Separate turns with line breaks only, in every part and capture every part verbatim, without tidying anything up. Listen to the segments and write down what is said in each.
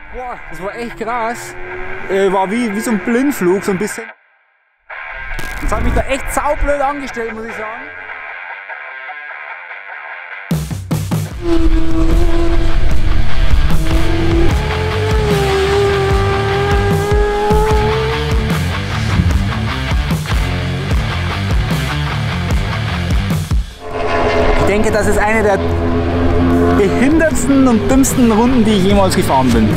Boah, das war echt krass. Äh, war wie, wie so ein Blindflug, so ein bisschen. Das hat mich da echt saublöd angestellt, muss ich sagen. Ich denke, das ist eine der behindertsten und dümmsten Runden, die ich jemals gefahren bin.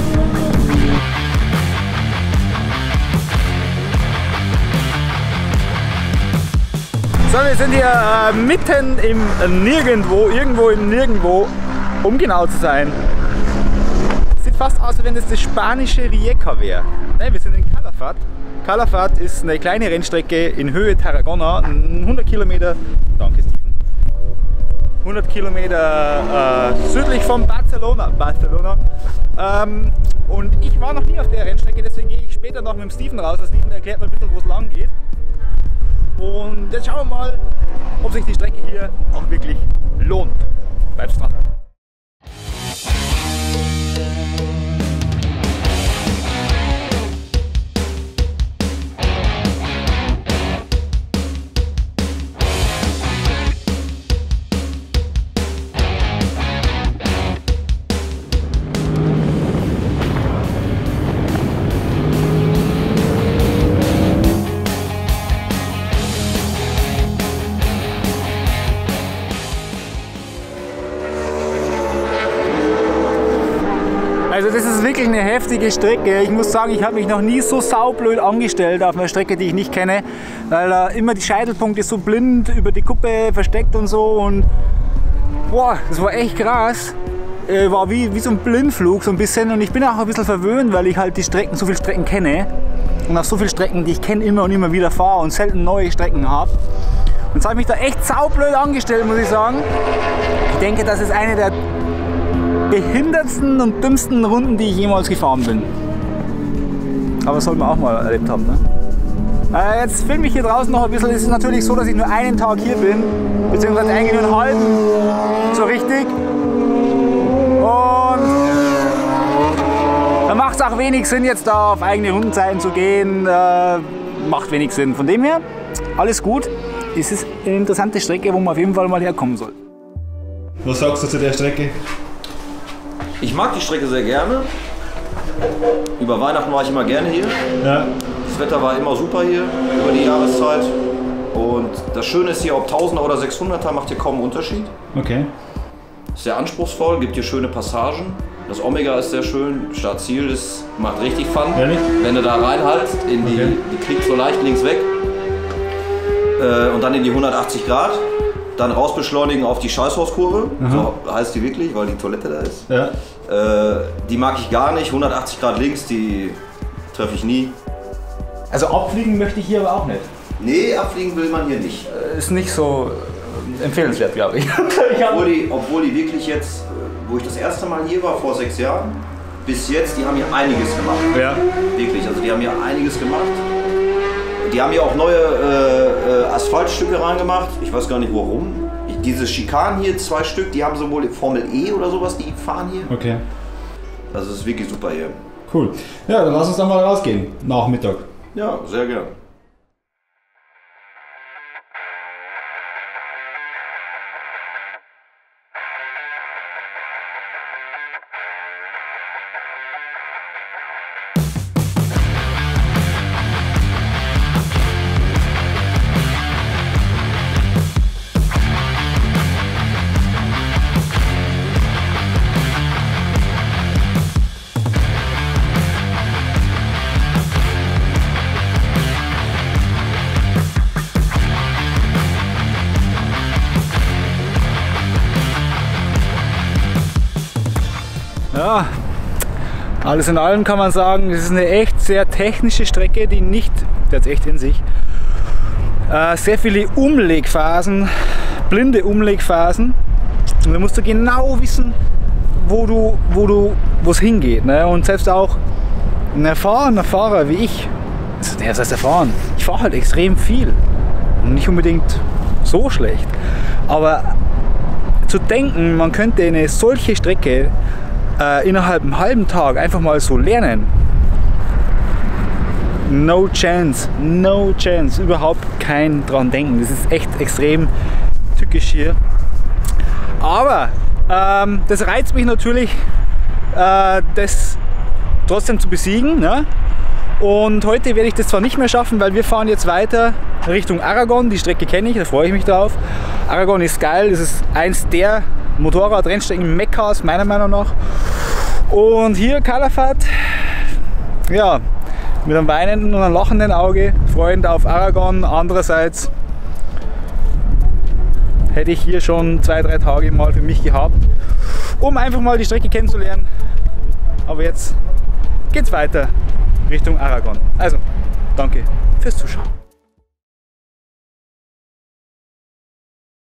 So, wir sind hier äh, mitten im Nirgendwo, irgendwo im Nirgendwo, um genau zu sein. Sieht fast aus, als wenn das das spanische Rijeka wäre. Ne, wir sind in Calafat. Calafat ist eine kleine Rennstrecke in Höhe Tarragona, hundert Kilometer, danke Steven, hundert Kilometer äh, südlich von Barcelona. Barcelona. Ähm, und ich war noch nie auf der Rennstrecke, deswegen gehe ich später noch mit dem Steven raus. Der Steven erklärt mir ein bisschen, wo es lang geht. Und jetzt schauen wir mal, ob sich die Strecke hier auch wirklich lohnt. Bleibst dran! Also das ist wirklich eine heftige Strecke. Ich muss sagen, ich habe mich noch nie so saublöd angestellt auf einer Strecke, die ich nicht kenne, weil da immer die Scheitelpunkte so blind über die Kuppe versteckt und so. Und boah, das war echt krass. Äh, war wie, wie so ein Blindflug so ein bisschen. Und ich bin auch ein bisschen verwöhnt, weil ich halt die Strecken, so viele Strecken kenne. Und auf so viele Strecken, die ich kenne, immer und immer wieder fahre und selten neue Strecken habe. Und jetzt habe ich mich da echt saublöd angestellt, muss ich sagen. Ich denke, das ist eine der behindertsten und dümmsten Runden, die ich jemals gefahren bin. Aber das soll man auch mal erlebt haben. Ne? Äh, jetzt filme ich hier draußen noch ein bisschen. Es ist natürlich so, dass ich nur einen Tag hier bin, beziehungsweise eigentlich nur einen halben, so richtig. Und da macht es auch wenig Sinn, jetzt da auf eigene Rundenzeiten zu gehen. Äh, macht wenig Sinn. Von dem her, alles gut. Es ist eine interessante Strecke, wo man auf jeden Fall mal herkommen soll.
Was sagst du zu der Strecke?
Ich mag die Strecke sehr gerne. Über Weihnachten war ich immer gerne hier.
Ja.
Das Wetter war immer super hier über die Jahreszeit. Und das Schöne ist hier, ob tausender oder sechshunderter macht hier kaum einen Unterschied.
Okay.
Ist sehr anspruchsvoll, gibt hier schöne Passagen. Das Omega ist sehr schön, Start-Ziel ist, macht richtig Fun.
Ehrlich?
Wenn du da reinhaltst, in die,
Okay.
die kriegst so leicht links weg. Äh, und dann in die hundertachtzig Grad. Dann rausbeschleunigen auf die Scheißhauskurve, so heißt die wirklich, weil die Toilette da ist.
Ja.
Äh, die mag ich gar nicht, hundertachtzig Grad links, die treffe ich nie.
Also abfliegen möchte ich hier aber auch nicht.
Nee, abfliegen will man hier nicht.
Ist nicht so empfehlenswert, glaube ich.
Obwohl die, obwohl die wirklich jetzt, wo ich das erste Mal hier war, vor sechs Jahren, bis jetzt, die haben hier einiges gemacht.
Ja.
Wirklich, also die haben hier einiges gemacht. Die haben hier auch neue äh, Asphaltstücke reingemacht. Ich weiß gar nicht warum. Ich, diese Schikanen hier, zwei Stück, die haben sowohl Formel E oder sowas, die fahren hier.
Okay.
Also es ist wirklich super hier.
Cool. Ja, dann lass uns dann mal rausgehen. Nach Mittag.
Ja, sehr gern.
Ja, alles in allem kann man sagen, es ist eine echt sehr technische Strecke, die nicht, die hat es echt in sich, äh, sehr viele Umlegphasen, blinde Umlegphasen. Und da musst du genau wissen, wo du, wo du, wo es hingeht. Ne? Und selbst auch ein erfahrener Fahrer wie ich, also der ist erfahren, ich fahre halt extrem viel. Und nicht unbedingt so schlecht. Aber zu denken, man könnte eine solche Strecke äh, innerhalb einem halben Tag einfach mal so lernen. No chance, no chance, überhaupt kein dran denken. Das ist echt extrem tückisch hier. Aber ähm, das reizt mich natürlich, äh, das trotzdem zu besiegen. Ne? Und heute werde ich das zwar nicht mehr schaffen, weil wir fahren jetzt weiter Richtung Aragon. Die Strecke kenne ich, da freue ich mich drauf. Aragon ist geil, das ist eins der Motorrad-Rennstrecken Mekkas, meiner Meinung nach. Und hier Calafat, ja, mit einem weinenden und einem lachenden Auge, freund auf Aragon. Andererseits hätte ich hier schon zwei, drei Tage mal für mich gehabt, um einfach mal die Strecke kennenzulernen. Aber jetzt geht's weiter Richtung Aragon. Also, danke fürs Zuschauen.